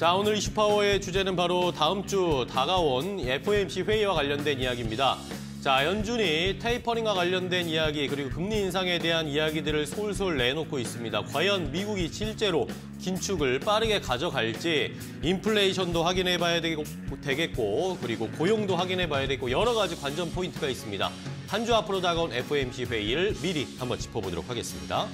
자, 오늘 이슈파워의 주제는 바로 다음 주 다가온 FOMC 회의와 관련된 이야기입니다. 자, 연준이 테이퍼링과 관련된 이야기 그리고 금리 인상에 대한 이야기들을 솔솔 내놓고 있습니다. 과연 미국이 실제로 긴축을 빠르게 가져갈지 인플레이션도 확인해봐야 되겠고 그리고 고용도 해봐야 되고 여러 가지 관전 포인트가 있습니다. 한 주 앞으로 다가온 FOMC 회의를 미리 한번 짚어보도록 하겠습니다.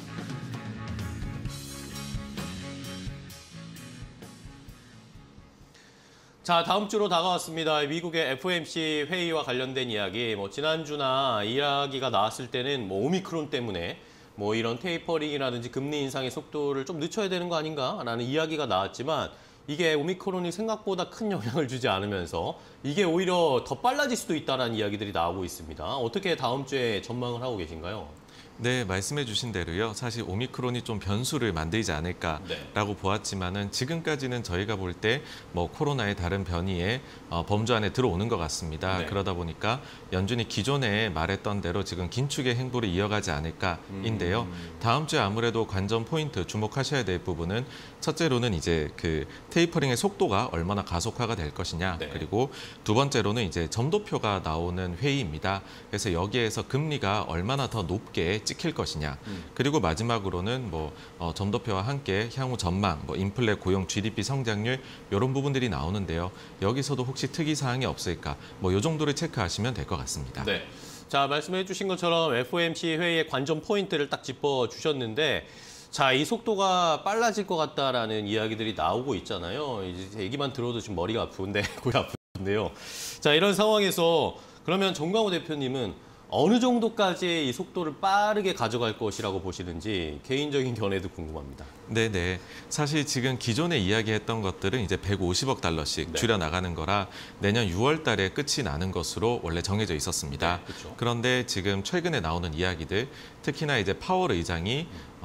자, 다음 주로 다가왔습니다. 미국의 FOMC 회의와 관련된 이야기. 지난주나 이야기가 나왔을 때는 오미크론 때문에 이런 테이퍼링이라든지 금리 인상의 속도를 좀 늦춰야 되는 거 아닌가라는 이야기가 나왔지만 이게 오미크론이 생각보다 큰 영향을 주지 않으면서 이게 오히려 더 빨라질 수도 있다는 이야기들이 나오고 있습니다. 어떻게 다음 주에 전망을 하고 계신가요? 네, 말씀해 주신 대로요. 사실 오미크론이 좀 변수를 만들지 않을까라고 보았지만은 지금까지는 저희가 볼 때 코로나의 다른 변이의 범주 안에 들어오는 것 같습니다. 네. 그러다 보니까 연준이 기존에 말했던 대로 지금 긴축의 행보를 이어가지 않을까인데요. 다음 주에 아무래도 관전 포인트 주목하셔야 될 부분은 첫째로는 이제 그 테이퍼링의 속도가 얼마나 가속화가 될 것이냐. 네. 그리고 두 번째로는 이제 점도표가 나오는 회의입니다. 그래서 여기에서 금리가 얼마나 더 높게 찍힐 것이냐. 그리고 마지막으로는 점도표와 함께 향후 전망, 인플레, 고용, GDP 성장률 이런 부분들이 나오는데요. 여기서도 혹시 특이 사항이 없을까? 이 정도를 체크하시면 될 것 같습니다. 네. 자, 말씀해 주신 것처럼 FOMC 회의의 관전 포인트를 딱 짚어 주셨는데 자, 이 속도가 빨라질 것 같다라는 이야기들이 나오고 있잖아요. 이제 얘기만 들어도 지금 머리가 아픈데, 골이 아픈데요. 자, 이런 상황에서 그러면 정광호 대표님은 어느 정도까지 이 속도를 빠르게 가져갈 것이라고 보시는지 개인적인 견해도 궁금합니다. 네네. 사실 지금 기존에 이야기했던 것들은 이제 150억 달러씩 네. 줄여나가는 거라 내년 6월 달에 끝이 나는 것으로 원래 정해져 있었습니다. 네, 그렇죠. 그런데 지금 최근에 나오는 이야기들, 특히나 이제 파월 의장이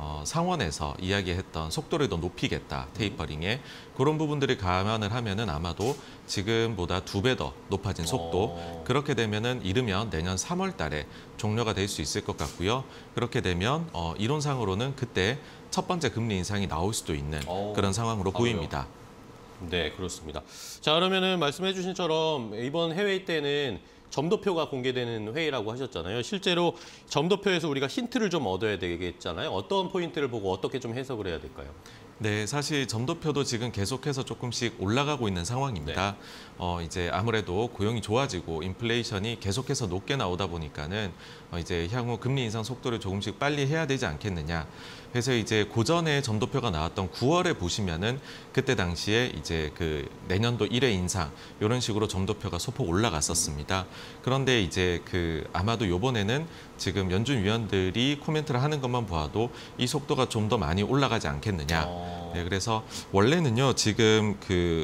상원에서 이야기했던 속도를 더 높이겠다, 테이퍼링에. 그런 부분들이 감안을 하면은 아마도 지금보다 2배 더 높아진 속도. 그렇게 되면은 이르면 내년 3월 달에 종료가 될 수 있을 것 같고요. 그렇게 되면 이론상으로는 그때 첫 번째 금리 인상이 나올 수도 있는 그런 상황으로 보입니다. 네, 그렇습니다. 자, 그러면은 말씀해 주신 것처럼 이번 해외 때는 점도표가 공개되는 회의라고 하셨잖아요. 실제로 점도표에서 우리가 힌트를 좀 얻어야 되겠잖아요. 어떤 포인트를 보고 어떻게 좀 해석을 해야 될까요? 네, 사실 점도표도 지금 계속해서 조금씩 올라가고 있는 상황입니다. 이제 아무래도 고용이 좋아지고 인플레이션이 계속해서 높게 나오다 보니까는 이제 향후 금리 인상 속도를 조금씩 빨리 해야 되지 않겠느냐. 그래서 이제 고전에 점도표가 나왔던 9월에 보시면은 그때 당시에 이제 그 내년도 1회 인상 이런 식으로 점도표가 소폭 올라갔었습니다. 그런데 이제 아마도 이번에는 지금 연준 위원들이 코멘트를 하는 것만 보아도 이 속도가 좀 더 많이 올라가지 않겠느냐. 네, 그래서 원래는요 지금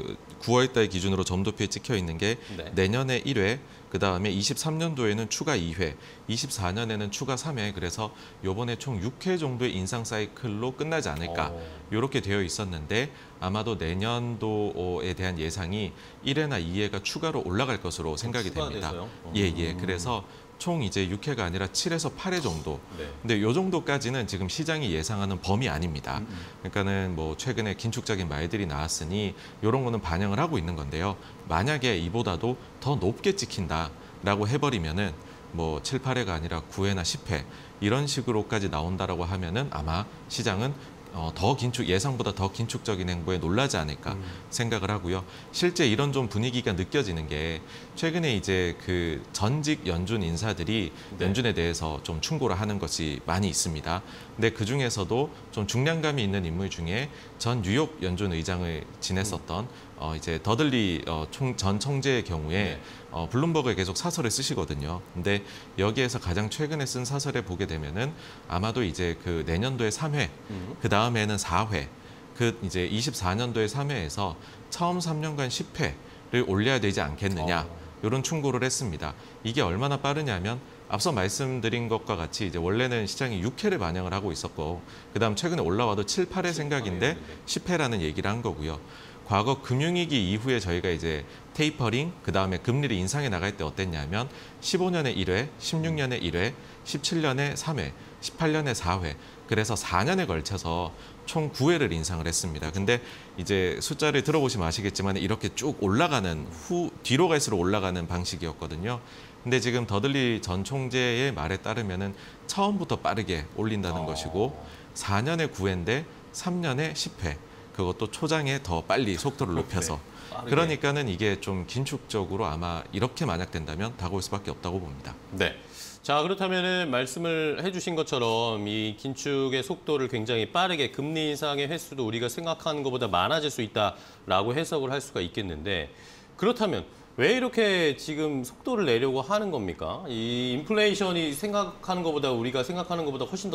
9월 달 기준으로 점도표에 찍혀 있는 게 내년에 1회, 그다음에 23년도에는 추가 2회, 24년에는 추가 3회, 그래서 요번에 총 6회 정도의 인상 사이클로 끝나지 않을까 이렇게 되어 있었는데 아마도 내년도에 대한 예상이 1회나 2회가 추가로 올라갈 것으로 생각이 됩니다. 예. 그래서 총 이제 6회가 아니라 7에서 8회 정도. 네. 근데 이 정도까지는 지금 시장이 예상하는 범위 아닙니다. 그러니까는 최근에 긴축적인 말들이 나왔으니 이런 거는 반영을 하고 있는 건데요. 만약에 이보다도 더 높게 찍힌다라고 해버리면은 7, 8회가 아니라 9회나 10회 이런 식으로까지 나온다라고 하면은 아마 시장은 더 예상보다 더 긴축적인 행보에 놀라지 않을까 생각을 하고요. 실제 이런 좀 분위기가 느껴지는 게 최근에 이제 전직 연준 인사들이 연준에 대해서 좀 충고를 하는 것이 많이 있습니다. 근데 그 중에서도 좀 중량감이 있는 인물 중에 전 뉴욕 연준 의장을 지냈었던 이제 더들리 전 청재의 경우에 블룸버그에 계속 사설을 쓰시거든요. 근데 여기에서 가장 최근에 쓴 사설에 보게 되면은 아마도 이제 내년도에 3회, 그 다음에는 4회, 이제 24년도에 3회에서 처음 3년간 10회를 올려야 되지 않겠느냐. 이런 충고를 했습니다. 이게 얼마나 빠르냐면 앞서 말씀드린 것과 같이 이제 원래는 시장이 6회를 반영을 하고 있었고 그다음 최근에 올라와도 7, 8회 생각인데 10회라는 얘기를 한 거고요. 과거 금융위기 이후에 저희가 이제 테이퍼링, 그다음에 금리를 인상해 나갈 때 어땠냐면 15년에 1회, 16년에 1회, 17년에 3회, 18년에 4회. 그래서 4년에 걸쳐서 총 9회를 인상을 했습니다. 근데 이제 숫자를 들어보시면 아시겠지만 이렇게 쭉 올라가는 뒤로 갈수록 올라가는 방식이었거든요. 근데 지금 더들리 전 총재의 말에 따르면은 처음부터 빠르게 올린다는 것이고 4년에 9회인데 3년에 10회. 그것도 초장에 더 빨리 속도를 높여서. 그러니까는 이게 좀 긴축적으로 아마 이렇게 만약 된다면 다가올 수밖에 없다고 봅니다. 네. 자, 그렇다면은 말씀을 해주신 것처럼 이 긴축의 속도를 굉장히 빠르게 금리 인상의 횟수도 우리가 생각하는 것보다 많아질 수 있다라고 해석을 할 수가 있겠는데 그렇다면 왜 이렇게 지금 속도를 내려고 하는 겁니까? 이 인플레이션이 생각하는 것보다 우리가 생각하는 것보다 훨씬 더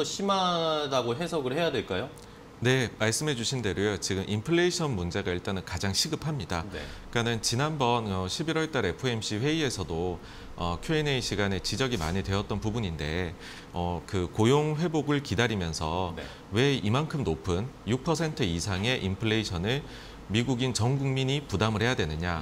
심하다고 해석을 해야 될까요? 네, 말씀해 주신 대로요. 지금 인플레이션 문제가 일단은 가장 시급합니다. 네. 그러니까는 지난번 11월 달 FOMC 회의에서도 Q&A 시간에 지적이 많이 되었던 부분인데 그 고용 회복을 기다리면서 네. 왜 이만큼 높은 6% 이상의 인플레이션을 미국인 전 국민이 부담을 해야 되느냐.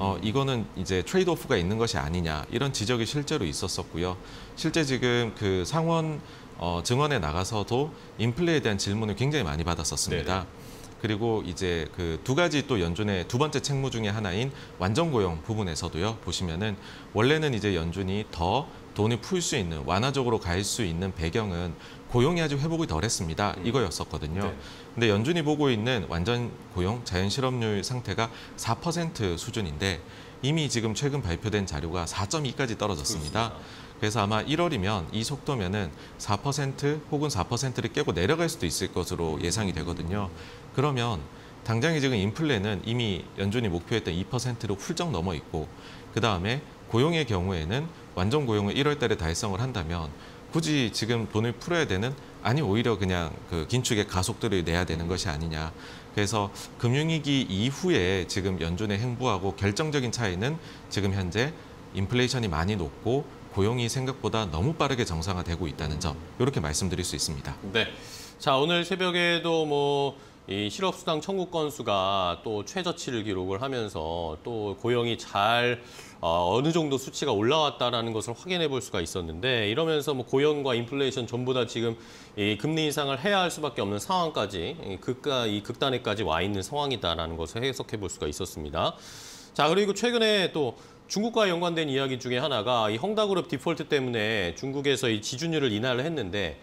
이거는 이제 트레이드 오프가 있는 것이 아니냐. 이런 지적이 실제로 있었었고요. 실제 지금 그 상원 증언에 나가서도 인플레에 대한 질문을 굉장히 많이 받았었습니다. 네네. 그리고 이제 그 두 가지 또 연준의 두 번째 책무 중에 하나인 완전 고용 부분에서도요. 보시면은 원래는 이제 연준이 더 돈을 풀 수 있는 완화적으로 갈 수 있는 배경은 고용이 아직 회복이 덜했습니다. 이거였었거든요. 네. 근데 연준이 보고 있는 완전 고용 자연 실업률 상태가 4% 수준인데 이미 지금 최근 발표된 자료가 4.2까지 떨어졌습니다. 그렇습니다. 그래서 아마 1월이면 이 속도면은 4% 혹은 4%를 깨고 내려갈 수도 있을 것으로 예상이 되거든요. 그러면 당장에 지금 인플레는 이미 연준이 목표했던 2%로 훌쩍 넘어 있고 그다음에 고용의 경우에는 완전 고용을 1월 달에 달성을 한다면 굳이 지금 돈을 풀어야 되는 아니 오히려 그냥 그 긴축의 가속도를 내야 되는 것이 아니냐. 그래서 금융위기 이후에 지금 연준의 행보하고 결정적인 차이는 지금 현재 인플레이션이 많이 높고 고용이 생각보다 너무 빠르게 정상화되고 있다는 점 이렇게 말씀드릴 수 있습니다. 네. 자, 오늘 새벽에도 이 실업수당 청구 건수가 또 최저치를 기록을 하면서 또 고용이 잘 어느 정도 수치가 올라왔다라는 것을 확인해 볼 수가 있었는데 이러면서 고용과 인플레이션 전부 다 지금 이 금리 인상을 해야 할 수밖에 없는 상황까지 이 극단에까지 와 있는 상황이다라는 것을 해석해 볼 수가 있었습니다. 자, 그리고 최근에 또 중국과 연관된 이야기 중에 하나가 이 헝다그룹 디폴트 때문에 중국에서 이 지준율을 인하를 했는데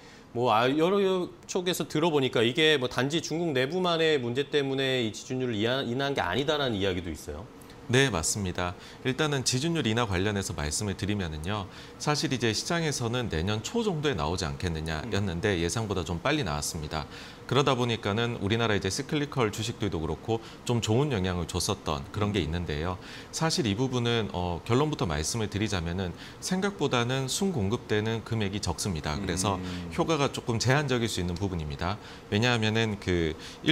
여러 쪽에서 들어보니까 이게 단지 중국 내부만의 문제 때문에 이 지준율을 인하한 게 아니다라는 이야기도 있어요. 네, 맞습니다. 일단은 지준율 인하 관련해서 말씀을 드리면은요. 사실 이제 시장에서는 내년 초 정도에 나오지 않겠느냐였는데 예상보다 좀 빨리 나왔습니다. 그러다 보니까는 우리나라 이제 시클리컬 주식들도 그렇고 좀 좋은 영향을 줬었던 그런 게 있는데요. 사실 이 부분은 결론부터 말씀을 드리자면은 생각보다는 순공급되는 금액이 적습니다. 그래서 효과가 조금 제한적일 수 있는 부분입니다. 왜냐하면은 그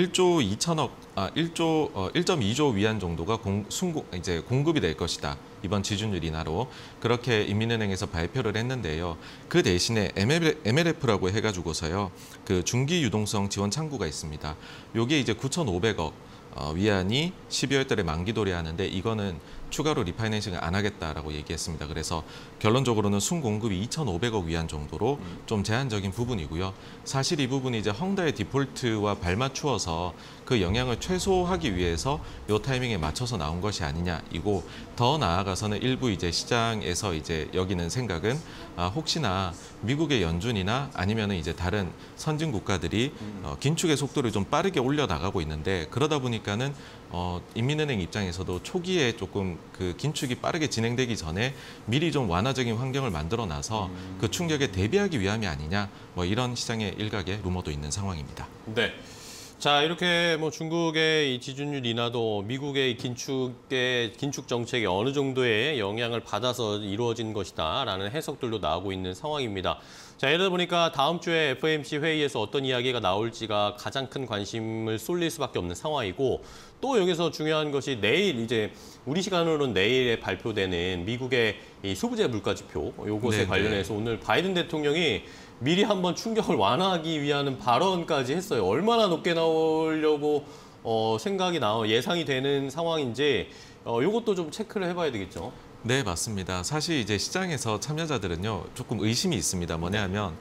1.2조 위안 정도가 이제 공급이 될 것이다. 이번 지준율 인하로 그렇게 인민은행에서 발표를 했는데요. 그 대신에 MLF라고 해가지고서요. 그 중기 유동성 지원 창구가 있습니다. 요게 이제 9,500억 위안이 12월 달에 만기 도래하는데 이거는 추가로 리파이낸싱을 안 하겠다라고 얘기했습니다. 그래서 결론적으로는 순공급이 2,500억 위안 정도로 좀 제한적인 부분이고요. 사실 이 부분이 이제 헝다의 디폴트와 발맞추어서 그 영향을 최소화하기 위해서 이 타이밍에 맞춰서 나온 것이 아니냐이고 더 나아가서는 일부 이제 시장에서 이제 여기는 생각은 혹시나 미국의 연준이나 아니면은 이제 다른 선진 국가들이 긴축의 속도를 좀 빠르게 올려 나가고 있는데 그러다 보니까는 인민은행 입장에서도 초기에 조금 그 긴축이 빠르게 진행되기 전에 미리 좀 완화적인 환경을 만들어 놔서 그 충격에 대비하기 위함이 아니냐 이런 시장의 일각의 루머도 있는 상황입니다. 네. 자, 이렇게 중국의 이 지준율 인하도 미국의 긴축 정책에 어느 정도의 영향을 받아서 이루어진 것이다라는 해석들도 나오고 있는 상황입니다. 자, 이러다 보니까 다음 주에 FOMC 회의에서 어떤 이야기가 나올지가 가장 큰 관심을 쏠릴 수밖에 없는 상황이고 또 여기서 중요한 것이 내일 이제 우리 시간으로는 내일에 발표되는 미국의 이 소비재 물가지표 요것에 관련해서 오늘 바이든 대통령이 미리 한번 충격을 완화하기 위한 발언까지 했어요. 얼마나 높게 나오려고 예상이 되는 상황인지 이것도 좀 체크를 해봐야 되겠죠. 네, 맞습니다. 사실 이제 시장에서 참여자들은요 조금 의심이 있습니다. 뭐냐 하면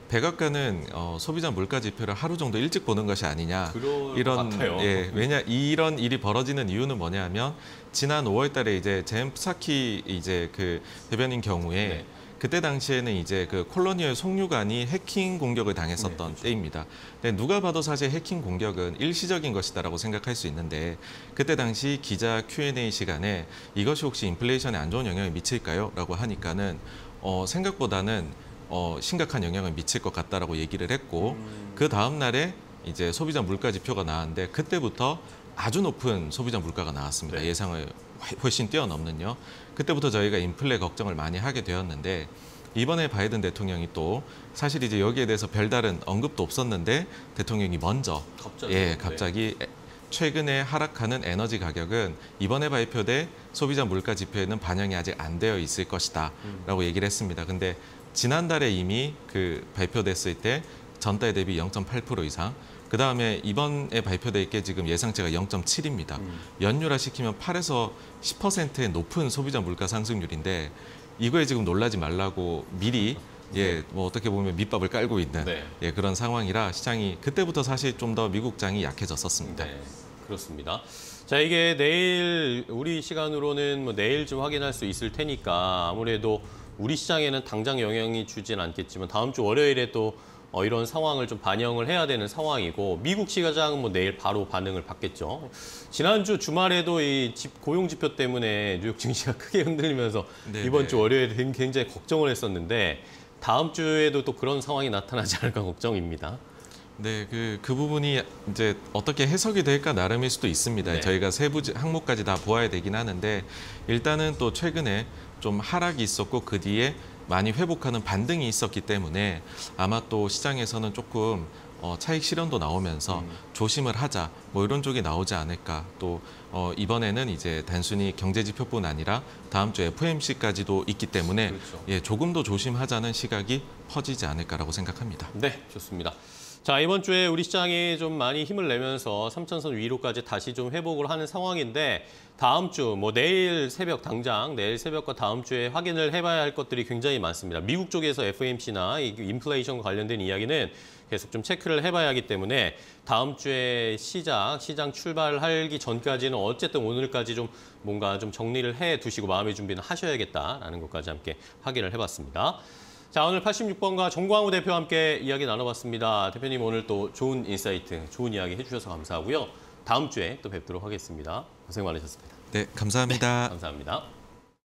백악관은 소비자 물가 지표를 하루 정도 일찍 보는 것이 아니냐. 그럴 것 같아요. 왜냐 이런 일이 벌어지는 이유는 뭐냐면 지난 5월달에 이제 제임 프사키 이제 그 대변인 경우에 네. 그때 당시에는 이제 그 콜로니얼 송유관이 해킹 공격을 당했었던 네, 그렇죠. 때입니다. 근데 누가 봐도 사실 해킹 공격은 일시적인 것이다라고 생각할 수 있는데 그때 당시 기자 Q&A 시간에 이것이 혹시 인플레이션에 안 좋은 영향을 미칠까요? 라고 하니까는 생각보다는 심각한 영향을 미칠 것 같다라고 얘기를 했고 그 다음 날에 이제 소비자 물가 지표가 나왔는데 그때부터 아주 높은 소비자 물가가 나왔습니다. 네. 예상을 훨씬 뛰어넘는요. 그때부터 저희가 인플레 걱정을 많이 하게 되었는데 이번에 바이든 대통령이 또 사실 이제 여기에 대해서 별다른 언급도 없었는데 대통령이 먼저 갑자기 최근에 하락하는 에너지 가격은 이번에 발표된 소비자 물가 지표에는 반영이 아직 안 되어 있을 것이다 라고 얘기를 했습니다. 근데 지난달에 이미 그 발표됐을 때 전달 대비 0.8% 이상 그 다음에 이번에 발표될 게 지금 예상치가 0.7입니다. 연율화 시키면 8에서 10%의 높은 소비자 물가 상승률인데 이거에 지금 놀라지 말라고 미리 뭐 어떻게 보면 밑밥을 깔고 있는 그런 상황이라 시장이 그때부터 사실 좀 더 미국장이 약해졌었습니다. 네, 그렇습니다. 자, 이게 내일 우리 시간으로는 뭐 내일쯤 확인할 수 있을 테니까 아무래도 우리 시장에는 당장 영향이 주진 않겠지만 다음 주 월요일에 또 이런 상황을 좀 반영을 해야 되는 상황이고 미국 시장은 뭐 내일 바로 반응을 받겠죠. 지난주 주말에도 이 고용 지표 때문에 뉴욕 증시가 크게 흔들리면서 이번 주 월요일에 굉장히 걱정을 했었는데 다음 주에도 또 그런 상황이 나타나지 않을까 걱정입니다. 네, 그 부분이 이제 어떻게 해석이 될까 나름일 수도 있습니다. 네. 저희가 세부 항목까지 다 보아야 되긴 하는데 일단은 또 최근에 좀 하락이 있었고 그 뒤에 많이 회복하는 반등이 있었기 때문에 아마 또 시장에서는 조금 차익 실현도 나오면서 조심을 하자 뭐 이런 쪽이 나오지 않을까. 또 이번에는 이제 단순히 경제 지표뿐 아니라 다음 주 FOMC까지도 있기 때문에 그렇죠. 조금 더 조심하자는 시각이 퍼지지 않을까라고 생각합니다. 네, 좋습니다. 자, 이번 주에 우리 시장이 좀 많이 힘을 내면서 3천선 위로까지 다시 좀 회복을 하는 상황인데 다음 주, 뭐 내일 새벽과 다음 주에 확인을 해봐야 할 것들이 굉장히 많습니다. 미국 쪽에서 FOMC나 인플레이션과 관련된 이야기는 계속 좀 체크를 해봐야 하기 때문에 다음 주에 시장 출발하기 전까지는 어쨌든 오늘까지 좀 뭔가 좀 정리를 해 두시고 마음의 준비는 하셔야겠다라는 것까지 함께 확인을 해봤습니다. 자, 오늘 86번가 정광우 대표와 함께 이야기 나눠봤습니다. 대표님 오늘 또 좋은 인사이트, 좋은 이야기 해주셔서 감사하고요. 다음 주에 또 뵙도록 하겠습니다. 고생 많으셨습니다. 네, 감사합니다. 네, 감사합니다.